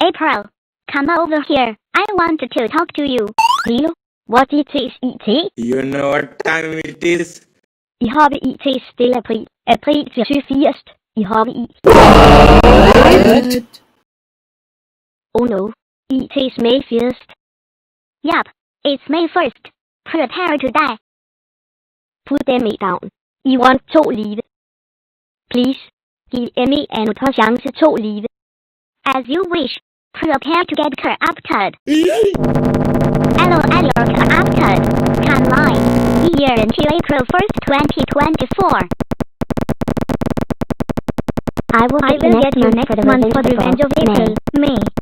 April, come over here. I want to talk to you. Deal? What it is IT? You know what time it is? I har vi IT stille april. April til 24. I har vi Oh no. IT's May 1st. Yup, it's May 1st. Prepare to die. Put Emmy down. I want 2 live. Please. Giv Emmy another chance 2 live. As you wish. Prepare to get corrupted. Hello, corrupted. Come live. Here until April 1st, 2024. I will get you next month for the revenge of April. May.